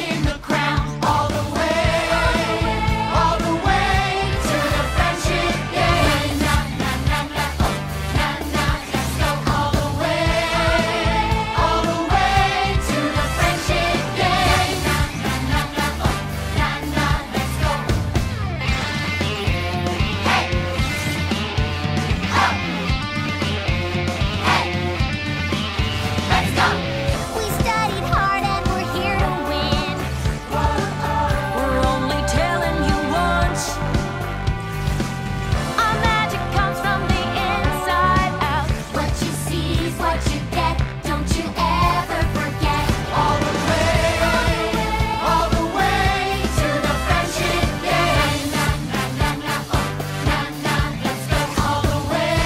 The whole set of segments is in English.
claim the crown. All the way to the friendship game. Na na na na, oh, na na, let's go. All the way to the friendship game. Na na na na, oh, na na, let's go. Hey, up, hey, let's go. We studied hard and we're here to win. We're only telling you once. Our magic comes from the inside out. What you see is what you get. Don't you ever forget. All the way to the friendship game. Na na na na, oh, na na, let's go. All the way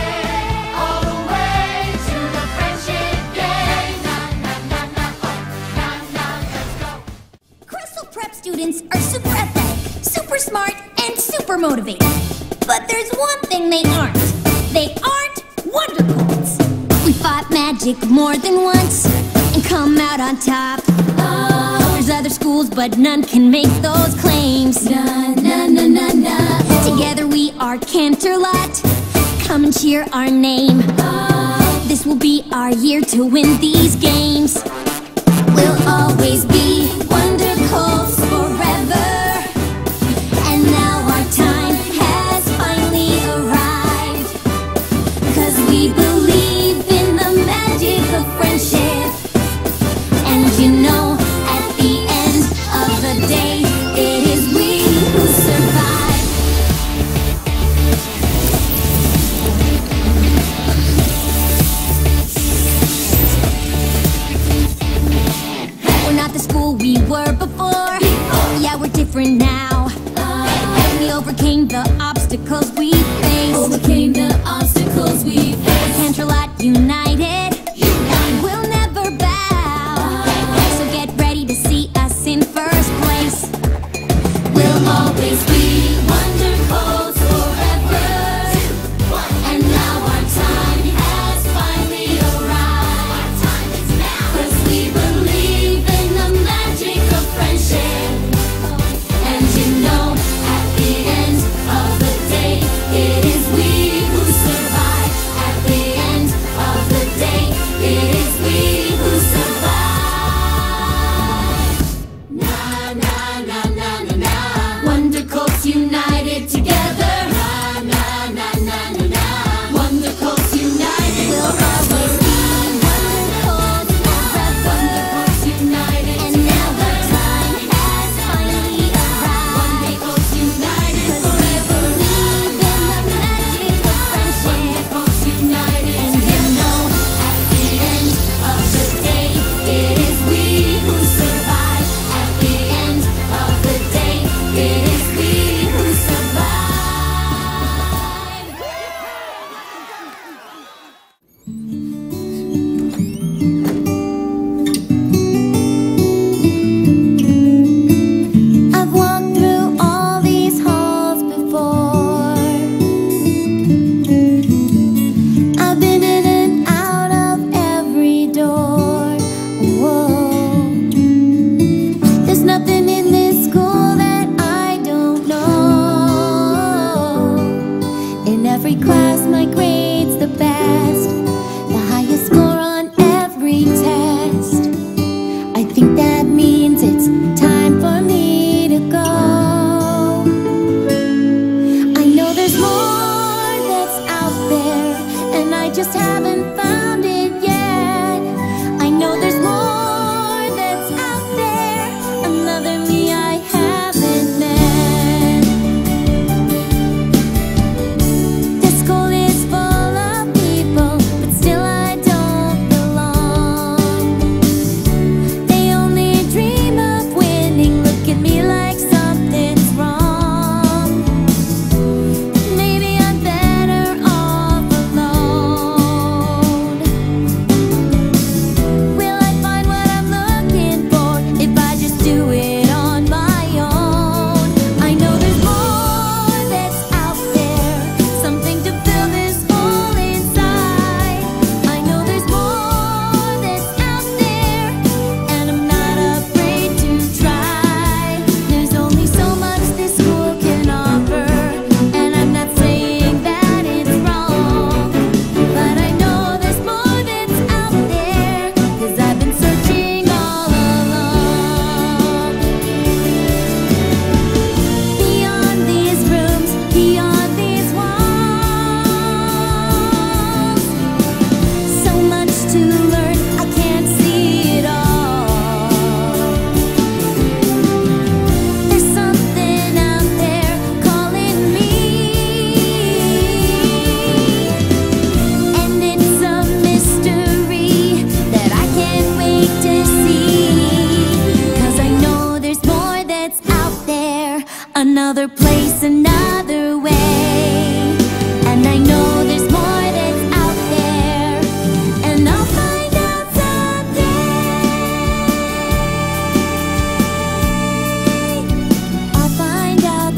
to the friendship game. Na na na na, oh, na na, let's go. Crystal Prep students are super athletic, super smart, and super motivated. But there's one thing they aren't. They aren't wonder colds. We fought magic more than once and come out on top. There's other schools, but none can make those claims. Na na na na na. Together we are Canterlot. Come and cheer our name. This will be our year to win these games. We'll always be wonder colds forever. And now our time has finally arrived. 'Cause we believe in the magic of friendship. And you know, at the end of the day, it is we who survive. We're not the school we were before. Yeah, we're different now. We overcame the obstacles we faced. Canterlot united. We'll never bow. So get ready to see us in first place. We'll always be wonder colds forever. And now our time has finally arrived. 'Cause we believe in the magic of friendship. And you know, at the end of the day, it is we who survive. At the end of the another place, another way. And I know there's more that's out there, and I'll find out someday. I'll find out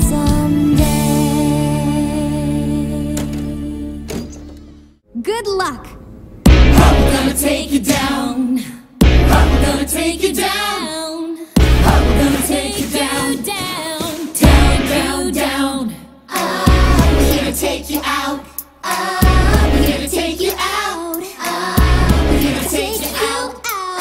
someday. Good luck. We're gonna take you down. We're gonna take you down. We're gonna take you down. Down, down, down. We're here to take you out. We're here to take you out. We're here to take you out.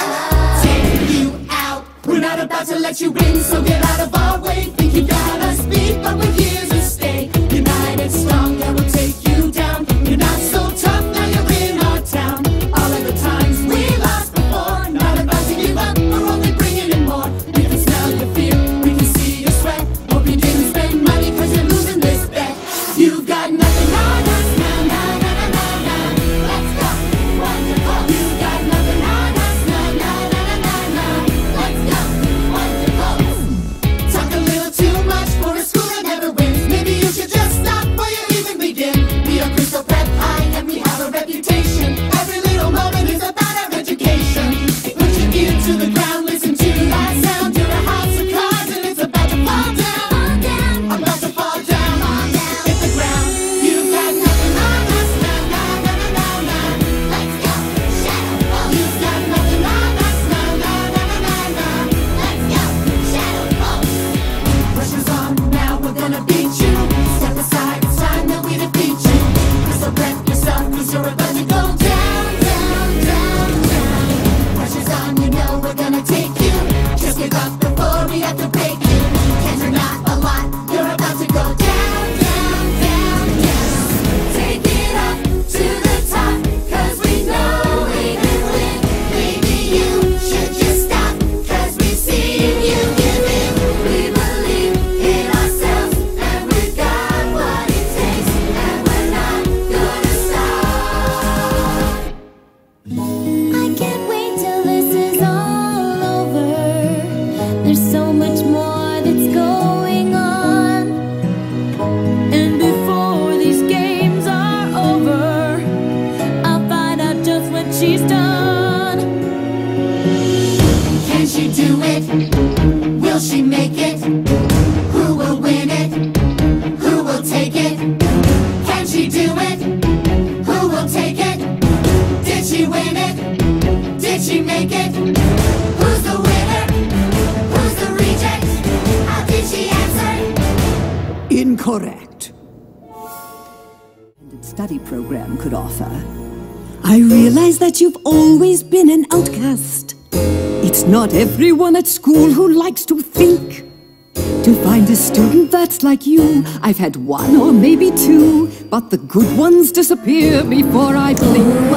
Take you out. We're not about to let you in, so get out of our way. Think you got us beat, but we're here to stay. United, strong, yeah, we'll take you down. You're not so tough, now you're in our town. All of the times we lost before, not about to give up, we're only bringing in more. We can smell your fear, we can see your sweat. Hope you didn't spend money cause you're losing this bet. You've got nothing on us, now, now, now, now, now. Let's go, wonderful. You've got nothing on us, now, now, now, now, now. Let's go, wonderful. Talk a little too much for a school that never wins. Maybe you should just stop before you even begin. We are Crystal Prep High and we have a reputation. Every little moment is about our education. Put your ear to the ground, listen to that sound. You're a house of cards and it's about to fall down. About to fall down. Hit the ground. You've got nothing on us, now, now, now, now, now. Let's go, shadow fall. You've got nothing on us, now, now, now, now, now. Let's go, shadow fall. Pressure's on, now we're gonna beat you. Step aside, it's time that we defeat you. Crystal prep yourself, cause you're about to go down, down, down, down. Pressure's on, you know we're gonna take you. Just give up before we have to break you. Can't turn out a lot, you're about to go down, down, down, down. Take it up to the top, cause we know we can win. Maybe you should just stop, cause we've seen you give in. We believe in ourselves, and we've got what it takes, and we're not gonna stop. I can't wait till this is all over. There's so much more that's going on. And before these games are over, I'll find out just what she's done. Can she do it? Will she make it? Who will win it? Who will take it? Can she do it? Who will take it? Did she win it? Did she make it? Who's the winner? Who's the reject? How did she answer? Incorrect. Study program could offer. I realize that you've always been an outcast. It's not everyone at school who likes to think. To find a student that's like you, I've had one or maybe two, but the good ones disappear before I blink.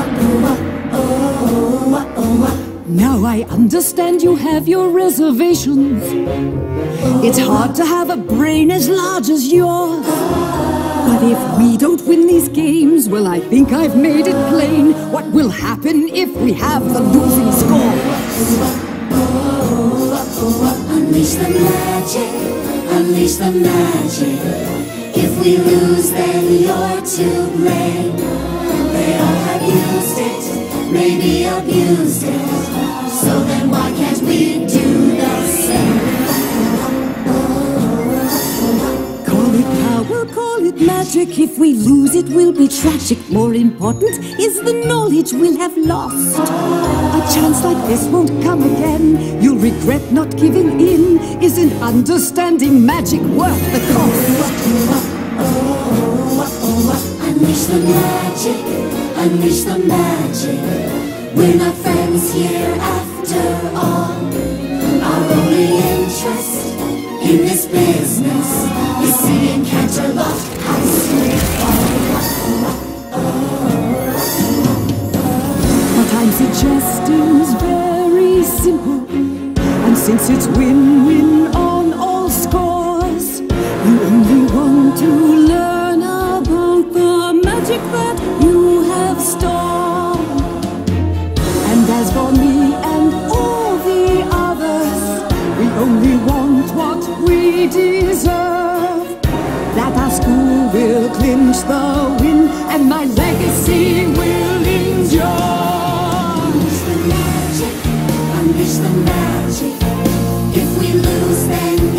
Now I understand you have your reservations. It's hard to have a brain as large as yours. But if we don't win these games, well, I think I've made it plain what will happen if we have the losing score. Unleash the magic, unleash the magic. If we lose, then you're to blame. They all have used it, maybe abused it. So then why can't we do the same? Call it power, call it magic. If we lose, it will be tragic. More important is the knowledge we'll have lost. A chance like this won't come again. You'll regret not giving in. Isn't understanding magic worth the cost? Unleash the magic, unleash the magic. We're not friends here after all. Our only interest in this business is seeing Canterlot high school fall. What I'm suggesting is very simple. And since it's win-win on all scores, you only want to learn about the magic that you have stored. And as for me and all the others, we only want what we deserve. that our school will clinch the win and my legacy will endure. Unleash the magic, unleash the magic. If we lose, then